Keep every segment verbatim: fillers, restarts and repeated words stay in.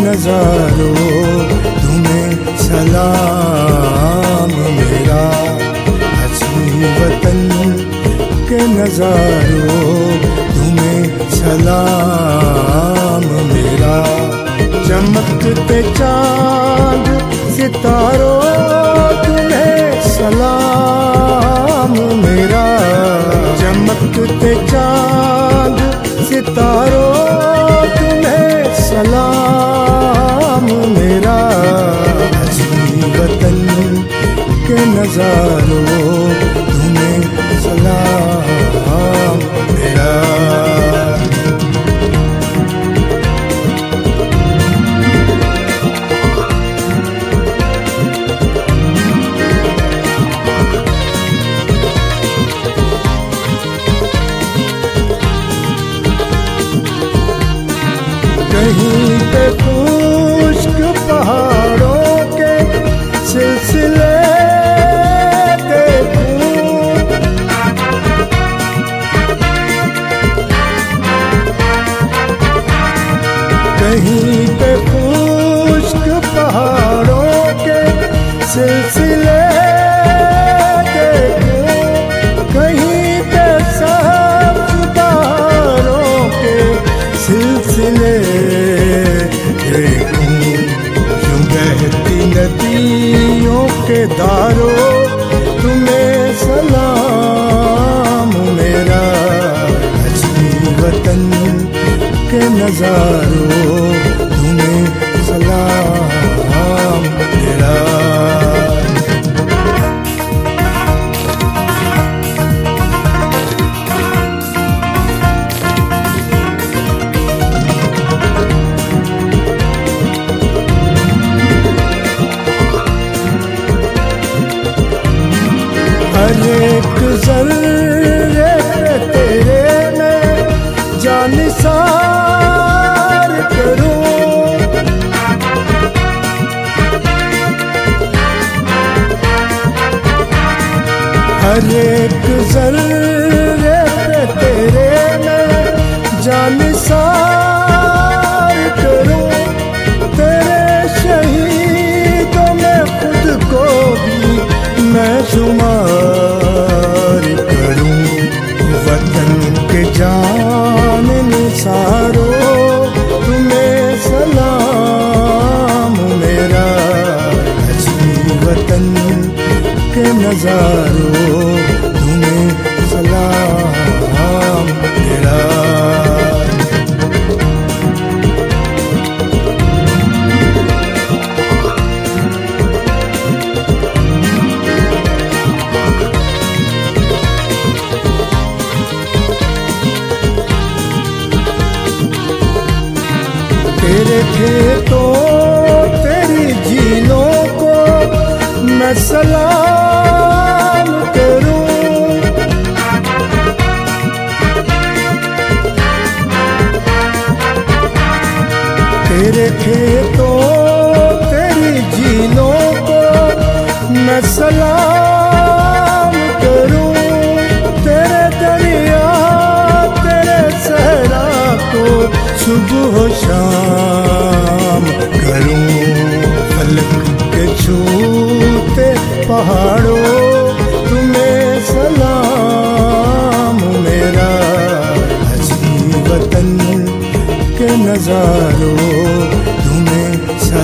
नजारों तुम्हें सलाम मेरा। हसीन वतन के नजारों तुम्हें सलाम मेरा। चमकते चांद सितारों तुम्हें सलाम मेरा। चमकते चांद सितारों तुम्हें सलाम मेरा। हसीन वतन के नजारों तुम्हें सलाम मेरा। कहीं पे खुश्क पहाड़ों के सिलसिले देखूं। कहीं पे खुश्क पहाड़ों के सिलसिले देखूं। कहीं पे सब्ज़ बहारों के सिलसिले देखूं। यूं बहती नदियों के धारों तुम्हें सलाम मेरा। हसीन वतन के नजारों तुम्हें सलाम मेरा। हर एक ज़र्रे पे तेरे मैं जान निसार करूं। हर एक ज़र्रे पे तेरे मैं जान निसार करूं। तेरे शहीदों में खुद को भी मैं शुमार करूं। वतन के जान निसारों तुम्हें सलाम मेरा। हसीन वतन के नजारों तुम्हें सलाम मेरा। तेरे खेतों तेरी झीलों को मैं सलाम करूं। तेरे खेतों तेरी झीलों को मैं सलाम करूं। तेरे दरिया तेरे सहरा को सुबह शाम करूं। फलक के छूते पहाड़ों तुम्हें सलाम मेरा। हसीन वतन के नजारों तुम्हें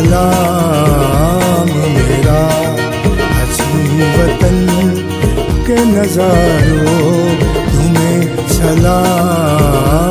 सलाम मेरा। हसीन वतन के नजारों तुम्हें सलाम